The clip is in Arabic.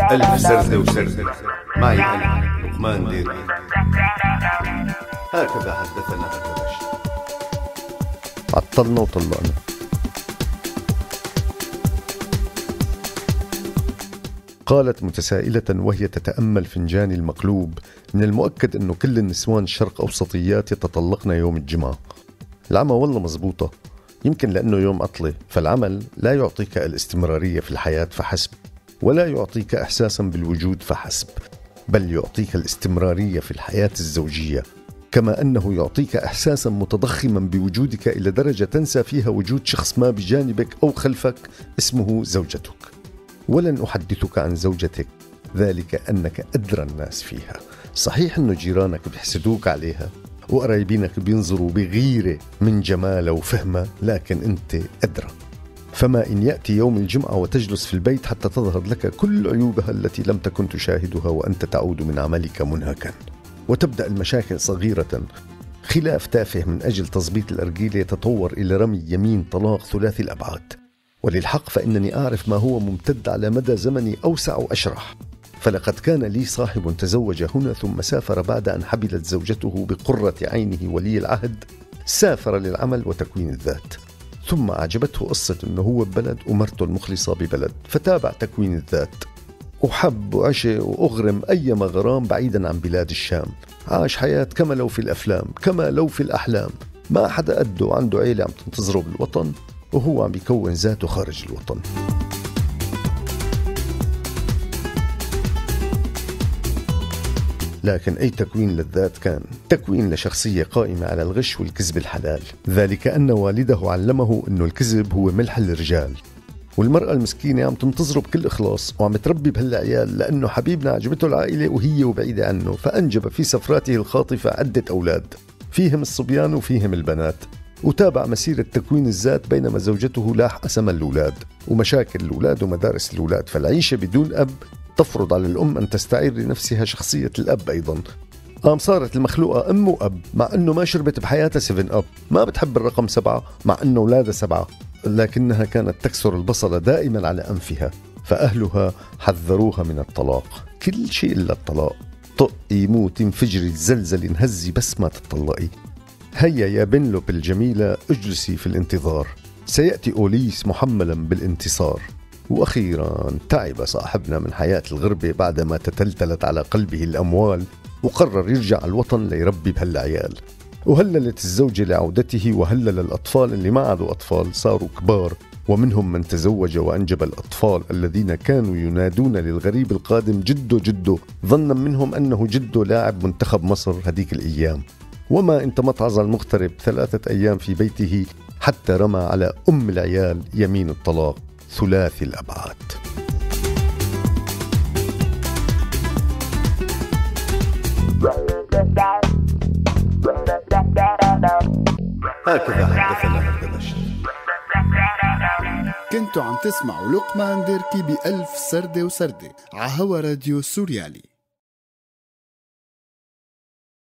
ألف سردة وسردة معي أنا لقمان ديري. هكذا حدثنا أدرش. عطلنا وطلقنا. قالت متسائلة وهي تتأمل فنجان المقلوب: من المؤكد أنه كل النسوان الشرق أوسطيات يتطلقن يوم الجمعة. العمى والله مزبوطة، يمكن لأنه يوم عطلة، فالعمل لا يعطيك الاستمرارية في الحياة فحسب، ولا يعطيك إحساسا بالوجود فحسب، بل يعطيك الاستمرارية في الحياة الزوجية، كما أنه يعطيك إحساسا متضخما بوجودك إلى درجة تنسى فيها وجود شخص ما بجانبك أو خلفك اسمه زوجتك. ولن أحدثك عن زوجتك، ذلك أنك أدرى الناس فيها. صحيح أنه جيرانك بيحسدوك عليها وقرايبينك بينظروا بغيرة من جمالها وفهمها، لكن أنت أدرى. فما إن يأتي يوم الجمعة وتجلس في البيت حتى تظهر لك كل عيوبها التي لم تكن تشاهدها وأنت تعود من عملك منهكا، وتبدأ المشاكل صغيرة، خلاف تافه من أجل تظبيط الأرجيلة يتطور إلى رمي يمين طلاق ثلاثي الأبعاد. وللحق فإنني أعرف ما هو ممتد على مدى زمني أوسع وأشرح. فلقد كان لي صاحب تزوج هنا ثم سافر بعد أن حبلت زوجته بقرة عينه ولي العهد. سافر للعمل وتكوين الذات، ثم أعجبته قصة أنه هو ببلد ومرته المخلصة ببلد، فتابع تكوين الذات وحب وعشق وأغرم أيما غرام بعيدا عن بلاد الشام. عاش حياة كما لو في الأفلام، كما لو في الأحلام. ما حدا قده، عنده عيلة عم تنتظره بالوطن وهو عم بيكون ذاته خارج الوطن. لكن أي تكوين للذات كان تكوين لشخصية قائمة على الغش والكذب الحلال، ذلك أن والده علمه أنه الكذب هو ملح الرجال. والمرأة المسكينة عم تنتظره بكل إخلاص وعم تربي بهالعيال، لأنه حبيبنا عجبته العائلة وهي وبعيدة عنه، فأنجب في سفراته الخاطفة عدة أولاد، فيهم الصبيان وفيهم البنات. وتابع مسيرة تكوين الذات بينما زوجته لاح أسم الأولاد ومشاكل الأولاد ومدارس الأولاد. فالعيشة بدون أب تفرض على الأم أن تستعير لنفسها شخصية الأب أيضا. صارت المخلوقة أم وأب، مع أنه ما شربت بحياتها 7 أب، ما بتحب الرقم 7 مع أنه أولادها 7، لكنها كانت تكسر البصل دائما على أنفها. فأهلها حذروها من الطلاق، كل شيء إلا الطلاق. طقي موت انفجري زلزل انهزي بس ما تطلقي. هيا يا بنلوب الجميلة اجلسي في الانتظار، سيأتي أوليس محملا بالانتصار. وأخيرا تعب صاحبنا من حياة الغربة بعدما تتلتلت على قلبه الأموال، وقرر يرجع على الوطن ليربي بهالعيال. وهللت الزوجة لعودته، وهلل الأطفال اللي ما عادوا أطفال صاروا كبار، ومنهم من تزوج وأنجب الأطفال الذين كانوا ينادون للغريب القادم جدو جدو، ظنا منهم أنه جدو لاعب منتخب مصر هديك الأيام. وما إن تمطعز المغترب 3 أيام في بيته حتى رمى على أم العيال يمين الطلاق ثلاثي الأبعاد. هكذا حدثنا أدرش. كنتوا عم تسمعوا لقمان ديركي ب1000 سردة وسردة على هوا راديو سوريالي.